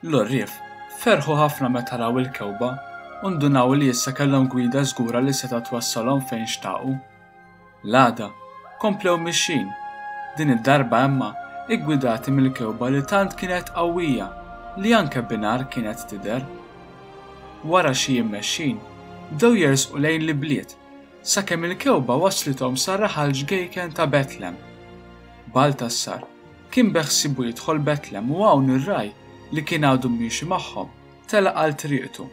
L-orrief ferħu ħafna meta raw il-kewba u ndunaw li issa kellhom gwida żgura li seta' twassalhom fejn xtaqu. L-għada komplew mixin, din id-darba imma iggwidati mill-kewba li tant kienet qawwija li anke binar kienet tidher. Wara xi jiem mexxin bdew jersqu lejn l-bliet sakemm il-kewba waslithom sa raħal ġgejken ta' Betlehem. Baltassar kien beħsibu jidħol Betlehem u hawn ir-raj li kien għadu miexi magħhom telaq għal triqtu.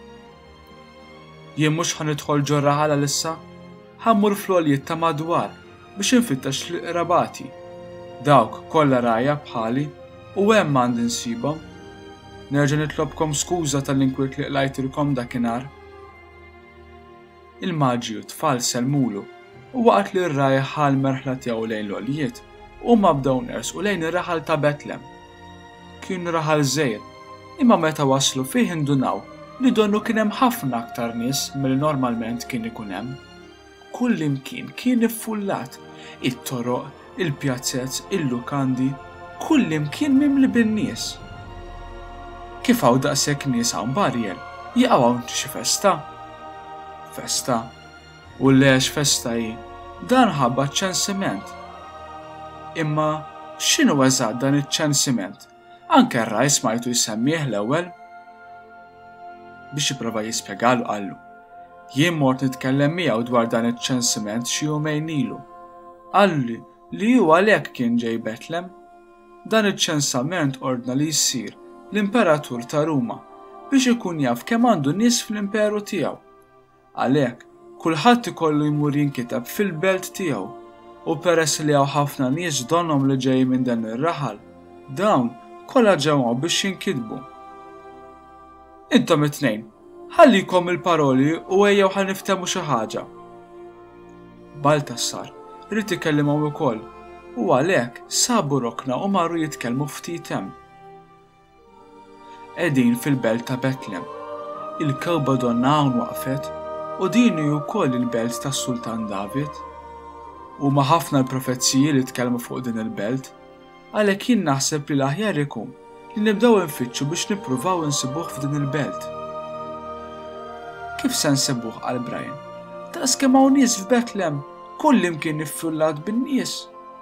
Jien mhux ħanidħol ġo r-raħala issa, ħammur fl-għoljiet ta' madwar biex infittex l-qrabati. Dawk kollha rajja bħali u hemm għandi nsibhom. Nerġa' nitlobkom skuża tal-inkwiet li qlajtilkom dakinhar. Il-Maġi u t-tfal selmulu u waqt li r-rajja ħal merħla tiegħu lejn l-għoljiet huma bdew nersqu lejn ir-raħal ta' Betlehem. Kien raħal żgħir, imma meta waslu fih indunaw li donnu kien hemm ħafna aktar nies milli normalment kien ikun hemm. Kullimkien kien iffullat, it-toroq, il-pjazzezz, il-lukandi, kullimkien mimli bin-nies. Kif hawn daqshekk nies hawn Barjel, jaqgħu hawn xi festa? Festa? U lex festa hi? Dan ħabba ċensiment. Imma x'inhu eżatt dan iċ-ċensiment? Anke r-raj smajtu jsemmih l-ewwel. Biex jipprova jispjegalu qallu: jien mort nitkellem miegħu dwar dan iċ-ċensiment xi jumejn ilu. Qalli li hu għalhekk kien ġej Betlehem. Dan iċ-ċensament ordna li jsir l-Imperatur ta' Ruma biex ikun jaf kemm għandu nies fl-imperu tiegħu. Għalhekk kulħadd ikollu jmur jinkiteb fil-belt tiegħu u peress li hawn ħafna nies donhom li ġej minn dan ir-raħal, dawn kollha ġewwa biex jinkitbu. Intom it-tnejn, ħallikom il-paroli u ejjew ħaniftehmu xi ħaġa. Baltassar irid ikellimhom ukoll u għalhekk sabu rokna u marru jitkellmu ftit hemm. Qegħdin fil-belt ta' Betlehem. Il-kewba donna hawn waqfet u din hi wkoll il-belt tas-Sultan David. Huma ħafna l-profezziji li tkellmu fuq din il-belt, għalhekk jien naħseb li l-aħjar ikun li nibdew infittxu biex nippruvaw insibuh f'din il-belt. Kif se nsibuh qal Brian? Daqskemm hawn nies f'Betlehem, kullimkien iffullat bin-nies.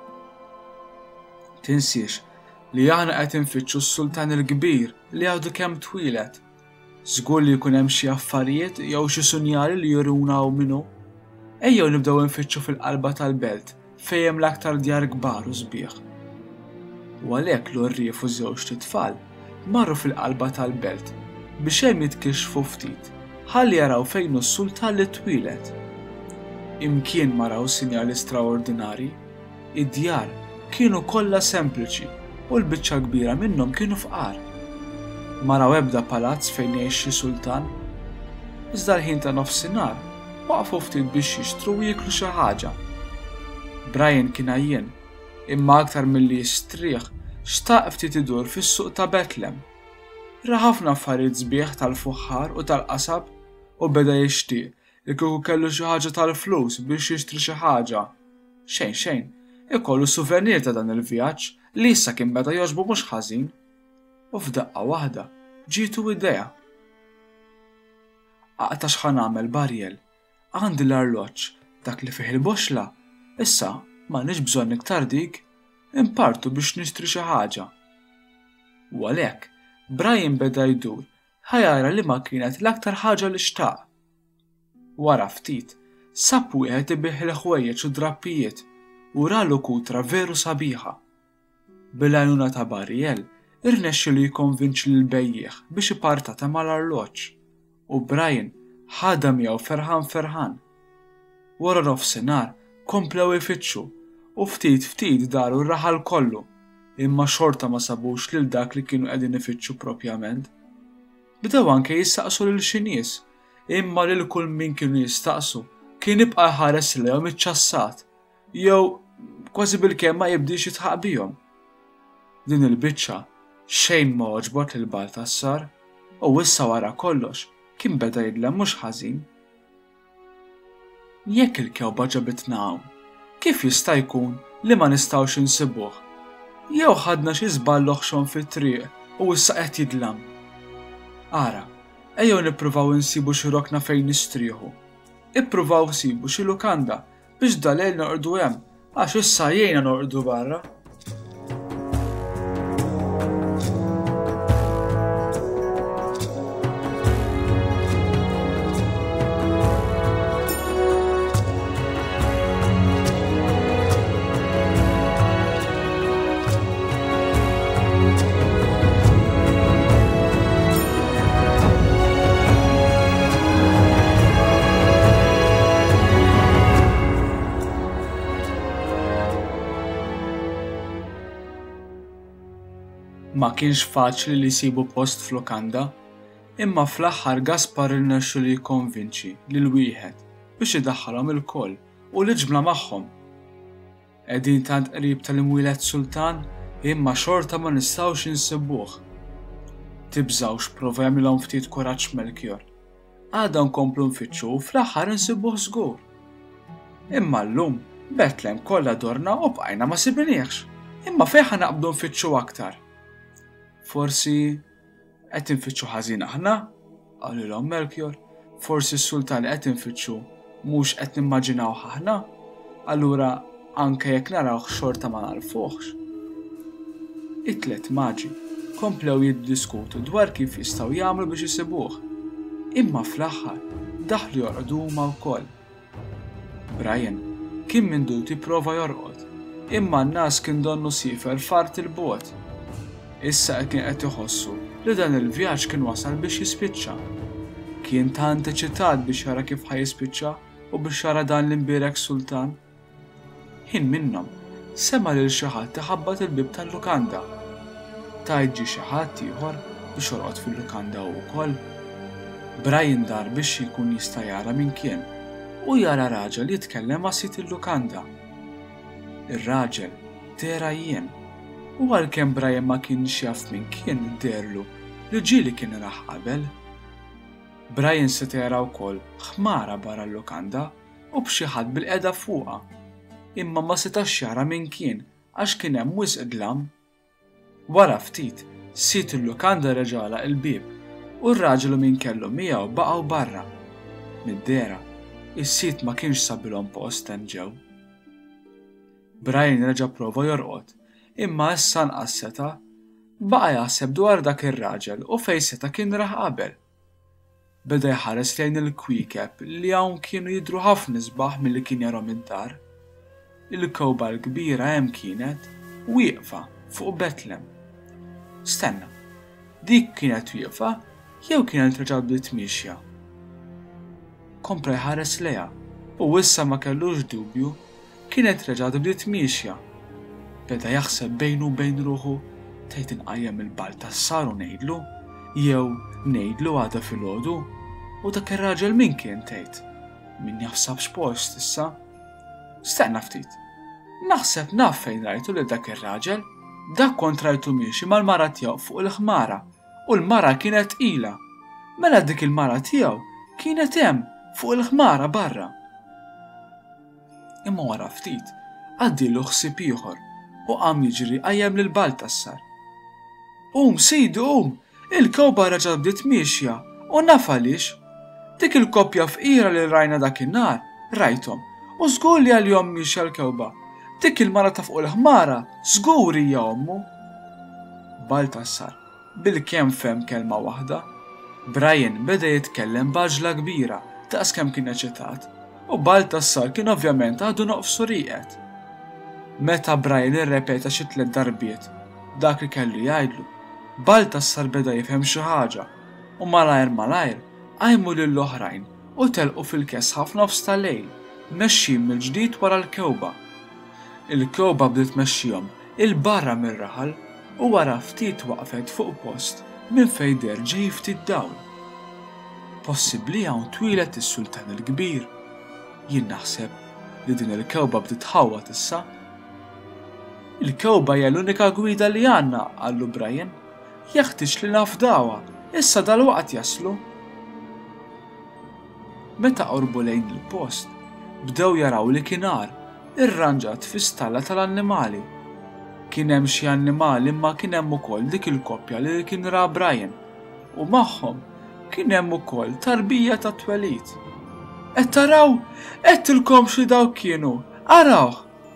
Tinsiex li aħna qed infittxu s-Sultan il-Kbir li għadu kemm twilet. Żgur li jkun hemm xi affarijiet jew xi sunjali li juruna hawn minnu. Ejjew nibdew infittxu fil-qalba tal-belt fejn hemm l-aktar djar kbar u sbieħ. U għalhekk l-orrief u żewġ tit-tfal marru fil-qalba tal-belt biex hemm jitkixfu ftit ħalli jaraw fejn hu s-sultan li twilet. Imkien ma raw sinjali straordinarji, id-djar kienu kollha sempliċi u l-biċċa kbira minnhom kienu fqar. Ma raw ebda palazz fejn jgħix xi sultan. Iżda l-ħin ta' nofsinhar waqfu ftit biex jixtru u jieklu xi ħaġa. Brian kien għajjen, imma aktar milli jistrieħ xtaq ftit idur fis-suq ta' Betlehem. Ra ħafna affarijiet sbieħ tal-fuħħar u tal-qasab u beda jixtieq li kieku kellu xi ħaġa tal-flus biex jixtri xi ħaġa. Xejn, ikollu suvenir ta' dan il-vjaġġ li issa kien beda jogħġbu mhux ħażin. U f'daqqa waħda ġietu idea. Aqta' x'ħan nagħmel Barjel? Għandi l-arloġġ dak li fih il-boxla, issa m'għandniex bżonn iktar dik, impartu biex nixtri xi ħaġa. U għalhekk Brian beda jdur ħajara li ma kienet l-aktar ħaġa li xtaq. Wara ftit sab wieħed ibih il-ħwejjeġ u drappijiet u ralu kutra veru sabiħa. Bil-għajnuna ta' Barjel irnexxielu jikkonvinċi lill-bejjieħ biex ipartata mal-arloġġ u Brian ħadha miegħu ferħan. Wara nofsinhar komplew ifittxu u ftit daru r-raħal kollu, imma xorta ma sabux lil dak li kienu qegħdin ifittxu propjament. Bdew anke jistaqsu lil xi nies, imma lil kull min kienu jistaqsu kien ibqa' ħares lejhom iċċassat, jew kważi bilkemm ma jibdix jitħaq bihom. Din il-biċċa xejn ma oġbot lil Baltassar u issa wara kollox kien beda jidlem mhux ħażin. Jekk il-kewba ġabitna hawn, kif jista' jkun li ma nistgħux insibuh? Jew ħadna xi żball oħxon fit-triq u issa qed jidlam. Ara, ejjew nippruvaw insibu xi rokna fejn nistrieħu. Ippruvaw sibu xi lukanda biex dalejl noqogħdu hemm għax issa jgħinna noqogħdu barra. Ma kienx faċli li jsibu post f'lukanda, imma fl-aħħar Gaspar irnexxu li jikkonvinċi lil wieħed biex idaħħalhom il-koll u l-ġbla magħhom. Qegħdin tant qrib tal-imwieled Sultan imma xorta ma nistgħux insibuh. Tibżgħux prova jagħmilhom ftit kuraġġ Melchior. Għadha nkomplu nfittxu u fl-aħħar insibuh żgur. Imma llum Bethlehem kollha dorna u bqajna ma sibiniex. Imma fejn ħa naqbdu nfittxu aktar? Forsi qed infittxu ħażin aħna? qalilhom Melchior. Forsi s-Sultan li qed infittxu mhux qed nimmaġinawh aħna? Allura anke jekk narawh xorta ma narfuhx. It-tliet maġi komplew jiddiskutu dwar kif jistgħu jagħmlu biex isibuh. Imma fl-aħħar daħlu jorqdu huma wkoll. Brian kien mindu tipprova jorqod, imma n-nas kien donnu sifer fart il-bogħod. Issa kien qed iħossu li dan il-vjaġġ kien wasal biex jispiċċa. Kien tant eċitat biex jara kif ħajispiċċa u biex jara dan l-imbierek Sultan. Ħin minnhom sema' lil xi ħadd iħabbat il-bib tal-lukanda. Tajt ġie xi ħadd ieħor biex jorqod fil-lukanda wkoll. Brian dar biex jkun jista' jara min kien u jara raġel jitkellem ma' sit il-lukanda. Ir-raġel dera jien. U għalkemm Brian ma kienx jaf min kien derlu li ġieli kien raħ qabel. Brian seta' jara wkoll ħmara barra l-lukanda u b'xi ħadd bil-qiegħda fuqha. Imma ma setax jara min kien għax kien hemm wisq dlam. Wara ftit sit il-lukanda reġala l-bieb u r-raġel min kellu miegħu baqgħu barra. Mid-dera is-sit ma kienx sabilhom post hemm ġew. Brian reġa' prova jorqod. Imma issa nqas seta' baqa' jaħseb dwar dak ir-raġel u fejn seta' kien raħ qabel. Beda jħares lejn il-kwiekeb li hawn kienu jidhru ħafna isbaħ milli kien jarhom id-dar. Il-kewba l-kbira hemm kienet wieqfa fuq Bethlehem. Stenna, dik kienet wieqfa jew kienet reġgħet bdiet tmixja? Kompra jħares lejha u issa ma kellux dubju kienet reġgħet bdiet tmixja. Beda jaħseb bejnu bejn ruħu tgħid inqajjem il-Baltassar u ngħidlu, jew ngħidlu għada filgħodu, u dak ir-raġel min kien tgħid? Min jaħsab x'post issa? Stenna ftit. Naħseb naf fejn rajtu lil dak ir-raġel, dak kont rajtu miexi mal-mara tiegħu fuq il-ħmara u l-mara kienet ilha. Mela dik il-mara tiegħu kienet hemm fuq il-ħmara barra. Imma wara ftit għaddilu ħsieb ieħor u qam jiġri qajjem lil Baltassar. Sidu, il-kewba reġgħet bdiet mixja u naf għaliex. Dik il-koppja fqira li rajna dakinhar rajthom u żgur li għalihom mixja l-kewba. Dik il-mara ta' fuq il-ħmara żgur hija ommu. Baltassar bil-kemm fehm kelma waħda. Brian beda jitkellem b'għaġla kbira daqs kemm kien eċitat u Baltassar kien ovvjament għadu noqfsu rieqed. Meta Brian irrepeta xi 3 darbiet dak li kellu jgħidlu, Baltassar beda jifhem xi ħaġa u malajr qajmu lill-oħrajn u telqu fil-kesħa f'nofs tal-lejl, mexxin mill-ġdid wara l-kewba. Il-kewba bdiet tmexxihom il-barra mir-raħal u wara ftit waqfet fuq post minn fejn der ġej ftit dawl. Possibbli hawn twilet is-Sultan il-Kbir. Jien naħseb li din il-kewba bdiet tħawwat issa. Il-kewba hija l-unika gwida li għandna, qallu Brian. Jeħtieġ li nafdawha, issa dalwaqt jaslu. Meta qorbu lejn il-post, bdew jaraw li kien għar irranġat fi stalla tal-annimali. Kien hemm xi annimali imma kien hemm ukoll dik il-koppja li kien ra Brian u magħhom kien hemm ukoll tarbija ta' twelid. Qed taraw, qedtilkom xi dawk kienu, araw!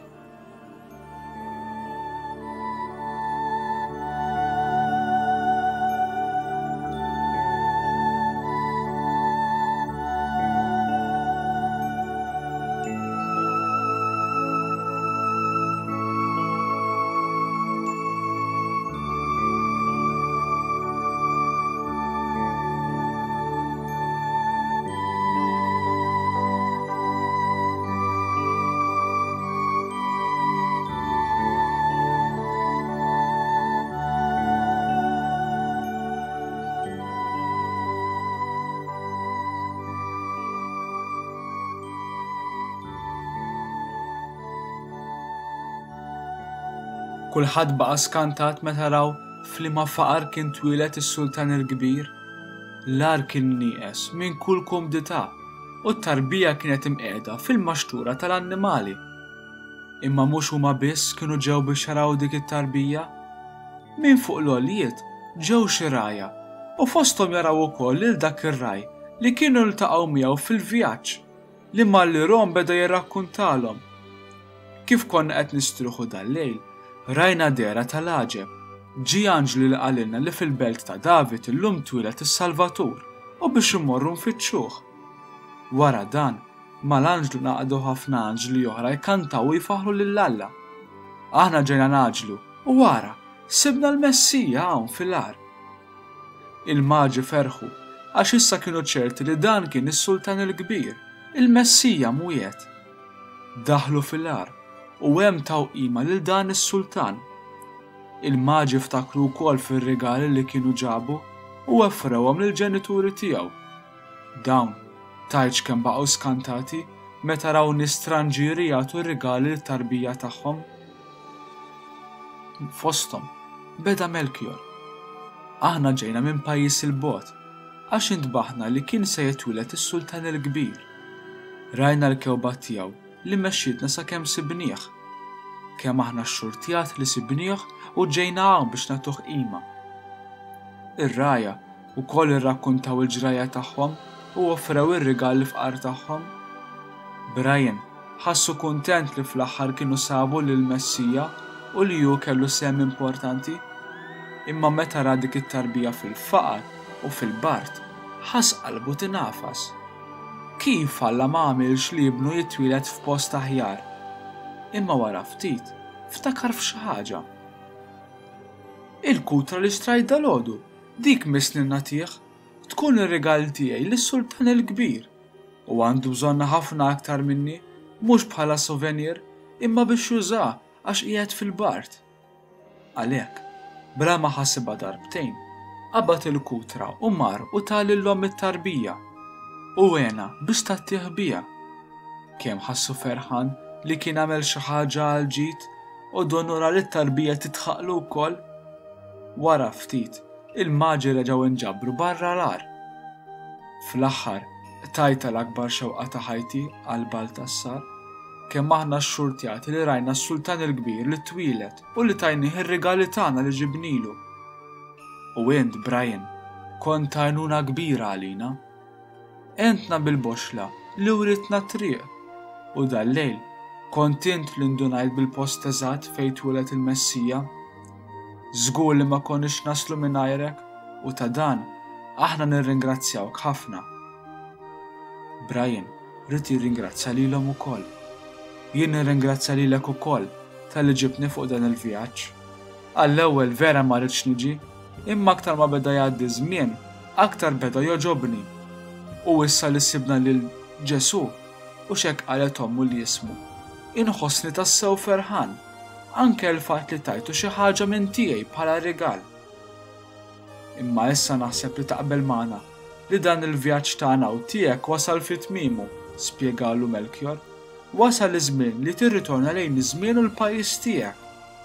Kulħadd baqa' skantat meta raw f'liema faqar kien twieled is-Sultan il-Kbir. L-ar kien nieqes minn kull kumdità u t-tarbija kienet imqiegħda fil-maxtura tal-annimali. Imma mhux huma biss kienu ġew biex jaraw dik it-tarbija. Min fuq l-għoljiet ġew xi rajja u fosthom jaraw ukoll lil dak ir-raj li kienu ltaqgħu miegħu fil-vjaġġ li mal-lirom beda jirrakkuntalhom. Kif konna qed nistruħu dal-lejl, rajna dera tal-għaġeb. Ġie anġlu li qalilna li fil-belt ta' David illum twieled is-Salvatur u biex immorru nfittxuh. Wara dan, mal-anġlu naqgħdu ħafna anġli oħra jkantaw u jfaħru lill-Alla. Aħna ġejna naġlu u wara sibna l-Messija hawn fil-ar. Il-Magi ferħu għax issa kienu ċerti li dan kien is-Sultan il-Kbir, il-Messija mwiet. Daħlu fil-ar u hemm taw qima lil dan is-Sultan. Il-Magi ftakru wkoll fir-rigali li kienu ġabu u offrewhom lill-ġenituri tiegħu. Dawn tajġ kemm baqgħu skantati meta raw nies stranġieri jagħtu r-rigali lit-tarbija tagħhom. Fosthom beda Melchior. Aħna ġejna minn pajjiż il-bogħod għax intbaħna li kien se jitwieled is-Sultan il-Kbir. Rajna l-kewba tiegħu li mexxietna sakemm sibnieh. Kemm aħna x-xurtjat li sibnieh u ġejna hawn biex nagħtuh qima. Ir-rajja wkoll irrakkuntaw il-ġrajja tagħhom u offrew ir-rigali fqar tagħhom. Brian ħassu kuntent li fl-aħħar kienu sabu lill-Messija u li hu kellu sehem importanti. Imma meta ra dik it-tarbija fil-faqar u fil-bart ħass qalbu tinafas. Kif Alla ma għamilx li ibnu jitwieled f'post aħjar? Imma wara ftit ftakar f'xi ħaġa. Il-kutra li xtrajt dalgħodu, dik misni nagħtih, tkun ir-rigal tiegħi lis-Sultan il-Kbir u għandu bżonna ħafna aktar minni, mhux bħala souvenir, imma biex jużah għax qiegħed fil-bart. Għalhekk, bla ma ħassibha darbtejn, qabad il-kutra u mar u tal lilhom it-tarbija. U għena biex tattieħ biha. Kemm ħassu ferħan li kien għamel xi ħaġa għal ġid u donura li t-tarbija titħaqlu wkoll. Wara ftit, il-Magi reġgħu inġabru barra l-ar. Fl-aħħar tajta l-akbar xewqa ta' ħajti għal Baltassar, kemm aħna x-xurtjati li rajna s-Sultan il-Kbir li twieled u li tajnih ir-rigali tagħna li ġibnilu. U int, Brian, kont għajnuna kbira għalina. Entna bil-boxla li uritna triq u dal-lejl kont int li ndunajt bil-post eżatt fejn twieled il-Messija. Żgur li ma konniex naslu mingħajrek u ta' dan aħna nirringrazzjawk ħafna. Brian rid jirringrazzja lilhom ukoll. Jien nirringrazzja lilek ukoll tal-li ġibni fuq dan il-vjaġġ. Għall-ewwel vera ma rridx niġi, imma aktar ma beda jgħaddi żmien, aktar beda joġobni. U issa li sibna lil Ġesu u x'hekk qalet ommu li jismu. Inħossni tassew ferħan, anke l-fatt li tajtu xi ħaġa minn tiegħi bħala rigal. Imma issa naħseb li taqbel magħna li dan il-vjaġġ tagħna u tiegħek wasal fi tmiemu, spjegalu Melchior. Wasal iż-żmien li tirritorna lejn iż-żmien u l-pajjiż tiegħek.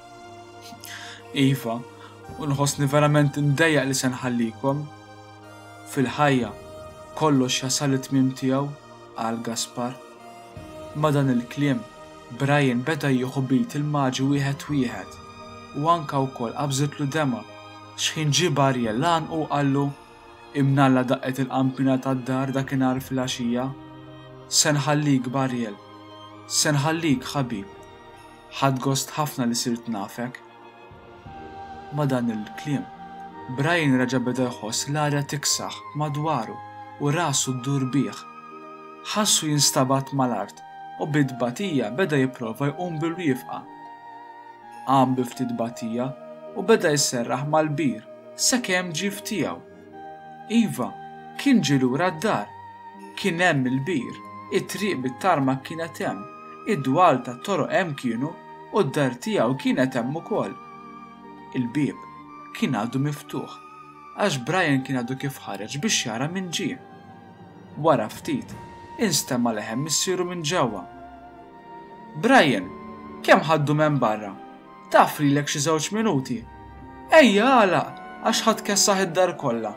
Iva, u nħossni verament indejjaq li se nħallikom. Fil-ħajja kollox jasal it-tmiem tiegħu, qal Gaspar. Ma dan il-kliem, Brian beda jieħu bit il-Magi wieħed u anke wkoll qabżitlu dema x'ħin ġie Ariel lan u qallu Imnalla daqqet il-qampina tad-dar dakinhar fil-għaxija. Se nħallik Barriel, se nħallik ħabib. Ħadd gost ħafna li sirt nafek. Ma dan il-kliem, Brian reġa' beda jħoss l-arja tiksaħ madwaru u rasu ddur bih. Ħassu jinstabat mal-art u bid-batija beda jipprova jqum bil-wifqa. Qam bi ftit batija u beda jisserraħ mal-bir sakemm ġif tiegħu. Iva, kien ġie lura d-dar. Kien hemm il-bir, it-triq bit-tarma kienet hemm, id-dwal tat-toroq hemm kienu u d-dar tiegħu kienet hemm ukoll. Il-bieb kien għadu miftuħ, għax Brian kien għadu kif ħareġ biex jara minn ġie. Wara ftit, instemma leħem missieru minn ġewwa. Brian, kemm ħaddu minn barra? Taf lilek xi żewġ minuti? Ejja għalaq, għax ħadd kessaħ id-dar kollha.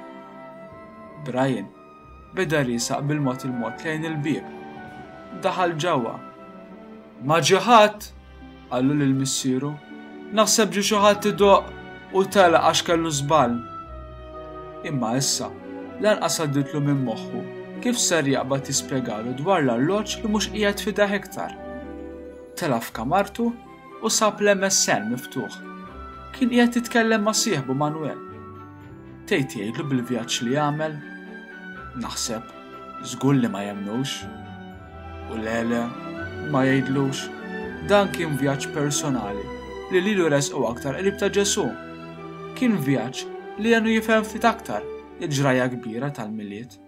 Brian beda risaq bil-mod il-mod lejn il-bieb. Daħal ġewwa. Ma ġie ħadd, qallu lill-missieru. Naħseb ġie xi ħadd idoqq u telaq għax kellu żball. Imma issa lanqas għadditlu minn moħħu kif ser jaqbad jispjegalu dwar l-arloġġ li mhux qiegħed f'ideh iktar. Tela f'kamartu u sab l-MSN miftuħ. Kien qiegħed jitkellem ma' sieħbu Manuel. Tgħid jgħidlu bil-vjaġġ li għamel. Naħseb, żgur li ma jemmnux. U lele, ma jgħidlux. Dan kien vjaġġ personali li lilu resqu aktar qrib ta' Ġesu. Kien vjaġġ li jenu jifhem ftit aktar il-ġraja kbira tal-miliet.